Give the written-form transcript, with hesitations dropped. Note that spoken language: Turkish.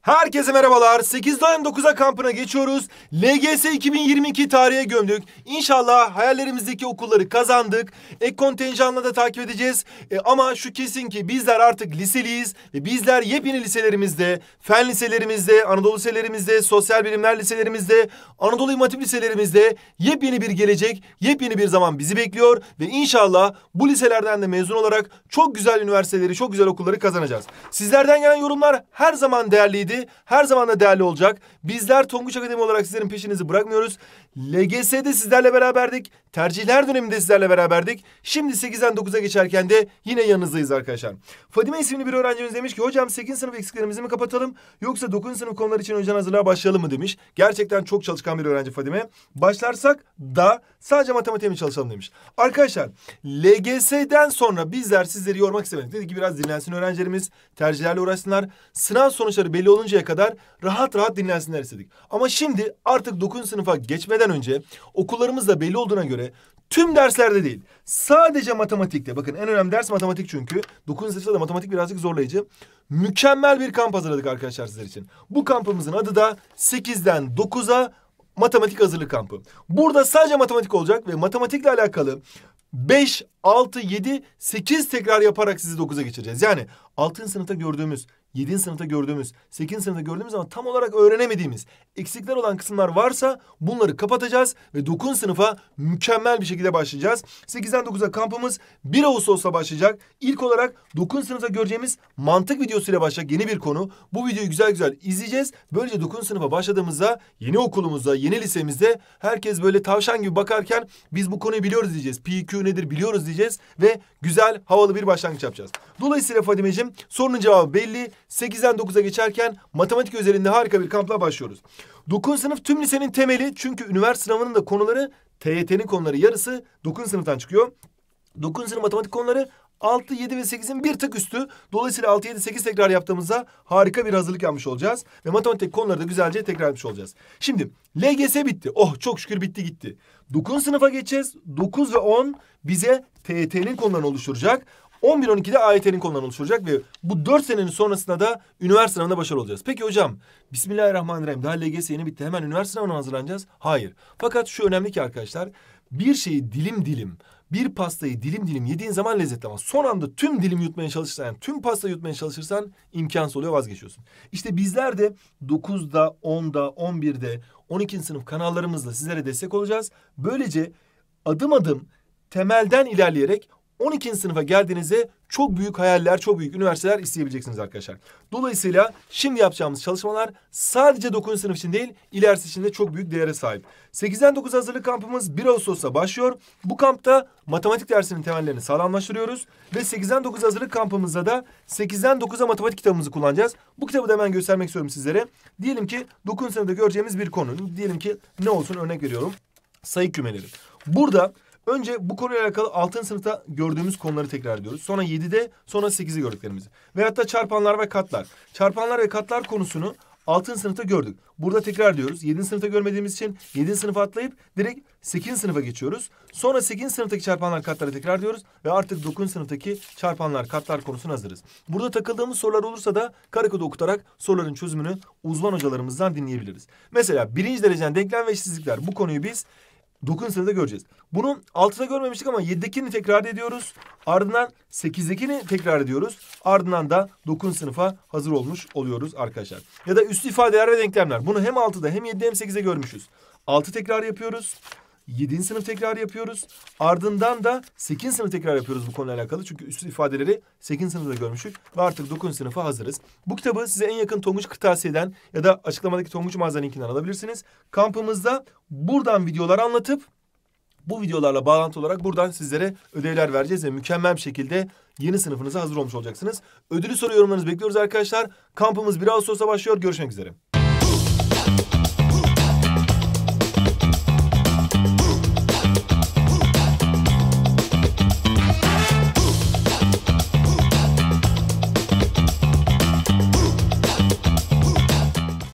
Herkese merhabalar. 8'den 9'a kampına geçiyoruz. LGS 2022 tarihe gömdük. İnşallah hayallerimizdeki okulları kazandık. Ek kontenjanla da takip edeceğiz. Ama şu kesin ki bizler artık liseliyiz. Ve bizler yepyeni liselerimizde, fen liselerimizde, Anadolu liselerimizde, sosyal bilimler liselerimizde, Anadolu İmam Hatip liselerimizde yepyeni bir gelecek, yepyeni bir zaman bizi bekliyor. Ve inşallah bu liselerden de mezun olarak çok güzel üniversiteleri, çok güzel okulları kazanacağız. Sizlerden gelen yorumlar her zaman değerliydi. Her zaman da değerli olacak. Bizler Tonguç Akademi olarak sizlerin peşinizi bırakmıyoruz. LGS'de sizlerle beraberdik. Tercihler döneminde sizlerle beraberdik. Şimdi 8'den 9'a geçerken de yine yanınızdayız arkadaşlar. Fadime isimli bir öğrencimiz demiş ki hocam 8. sınıf eksiklerimizi mi kapatalım yoksa 9. sınıf konular için önceden hazırlığa başlayalım mı demiş. Gerçekten çok çalışkan bir öğrenci Fadime. Başlarsak da sadece matematiğe mi çalışalım demiş. Arkadaşlar LGS'den sonra bizler sizleri yormak istemedik. Dedik ki biraz dinlensin öğrencilerimiz. Tercihlerle uğraşsınlar. Sınav sonuçları belli oluncaya kadar rahat rahat dinlensinler istedik. Ama şimdi artık 9. sınıfa geçmeden önce okullarımız da belli olduğuna göre tüm derslerde değil, sadece matematikte, bakın en önemli ders matematik çünkü 9. sınıfta da matematik birazcık zorlayıcı. Mükemmel bir kamp hazırladık arkadaşlar sizler için. Bu kampımızın adı da 8'den 9'a matematik hazırlık kampı. Burada sadece matematik olacak ve matematikle alakalı 5, 6, 7, 8 tekrar yaparak sizi 9'a geçireceğiz. Yani 6. sınıfta gördüğümüz, 7. sınıfta gördüğümüz, 8. sınıfta gördüğümüz ama tam olarak öğrenemediğimiz eksikler olan kısımlar varsa bunları kapatacağız ve 9. sınıfa mükemmel bir şekilde başlayacağız. 8'den 9'a kampımız 1 Ağustos'ta başlayacak. İlk olarak 9. sınıfta göreceğimiz mantık videosuyla başlayacak yeni bir konu. Bu videoyu güzel güzel izleyeceğiz. Böylece 9. sınıfa başladığımızda yeni okulumuzda, yeni lisemizde herkes böyle tavşan gibi bakarken biz bu konuyu biliyoruz diyeceğiz. PQ nedir biliyoruz diyeceğiz ve güzel, havalı bir başlangıç yapacağız. Dolayısıyla Fadimeciğim sorunun cevabı belli. 8'den 9'a geçerken matematik özelinde harika bir kampla başlıyoruz. 9. sınıf tüm lisenin temeli çünkü üniversite sınavının da konuları TYT'nin konuları yarısı 9. sınıftan çıkıyor. 9. sınıf matematik konuları 6, 7 ve 8'in bir tık üstü. Dolayısıyla 6, 7, 8 tekrar yaptığımızda harika bir hazırlık yapmış olacağız. Ve matematik konuları da güzelce tekrar etmiş olacağız. Şimdi LGS bitti. Oh çok şükür bitti gitti. 9. sınıfa geçeceğiz. 9 ve 10 bize TYT'nin konularını oluşturacak. 11-12'de AYT'nin konularını oluşturacak ve bu 4 senenin sonrasında da üniversite sınavında başarılı olacağız. Peki hocam, Bismillahirrahmanirrahim, daha LGS yeni bitti, hemen üniversite sınavına hazırlanacağız? Hayır. Fakat şu önemli ki arkadaşlar, bir şeyi dilim dilim, bir pastayı dilim dilim yediğin zaman lezzetli ama son anda tüm dilim yutmaya çalışırsan, yani tüm pastayı yutmaya çalışırsan imkansız oluyor, vazgeçiyorsun. İşte bizler de 9'da, 10'da, 11'de, 12. sınıf kanallarımızla sizlere destek olacağız. Böylece adım adım temelden ilerleyerek 12. sınıfa geldiğinizde çok büyük hayaller, çok büyük üniversiteler isteyebileceksiniz arkadaşlar. Dolayısıyla şimdi yapacağımız çalışmalar sadece 9. sınıf için değil, ilerisi için de çok büyük değere sahip. 8'den 9 hazırlık kampımız 1 Ağustos'ta başlıyor. Bu kampta matematik dersinin temellerini sağlamlaştırıyoruz. Ve 8'den 9 hazırlık kampımızda da 8'den 9'a matematik kitabımızı kullanacağız. Bu kitabı da hemen göstermek istiyorum sizlere. Diyelim ki 9. sınıfta göreceğimiz bir konu. Diyelim ki ne olsun, örnek veriyorum. Sayı kümeleri. Burada önce bu konuyla alakalı 6. sınıfta gördüğümüz konuları tekrar ediyoruz. Sonra 7'de, sonra 8'i gördüklerimizi. Veyahut da çarpanlar ve katlar. Çarpanlar ve katlar konusunu 6. sınıfta gördük. Burada tekrar diyoruz. 7. sınıfta görmediğimiz için 7. sınıfa atlayıp direkt 8. sınıfa geçiyoruz. Sonra 8. sınıftaki çarpanlar katları tekrar diyoruz. Ve artık 9. sınıftaki çarpanlar katlar konusuna hazırız. Burada takıldığımız sorular olursa da karekodu okutarak soruların çözümünü uzman hocalarımızdan dinleyebiliriz. Mesela 1. dereceden denklem ve eşitsizlikler. Bu konuyu biz 9. sınıfta göreceğiz. Bunu 6'da görmemiştik ama 7'dekini tekrar ediyoruz. Ardından 8'dekini tekrar ediyoruz. Ardından da 9. sınıfa hazır olmuş oluyoruz arkadaşlar. Ya da üslü ifadeler ve denklemler. Bunu hem 6'da hem 7'de hem 8'de görmüşüz. 6 tekrar yapıyoruz. 7. sınıf tekrar yapıyoruz. Ardından da 8. sınıf tekrar yapıyoruz bu konuyla alakalı. Çünkü üslü ifadeleri 8. sınıfta görmüştük. Ve artık 9. sınıfa hazırız. Bu kitabı size en yakın Tonguç Kırtasiye'den ya da açıklamadaki Tonguç mağaza linkinden alabilirsiniz. Kampımızda buradan videolar anlatıp bu videolarla bağlantı olarak buradan sizlere ödevler vereceğiz ve mükemmel bir şekilde yeni sınıfınıza hazır olmuş olacaksınız. Ödülü soru yorumlarınızı bekliyoruz arkadaşlar. Kampımız 1 Ağustos'ta başlıyor. Görüşmek üzere.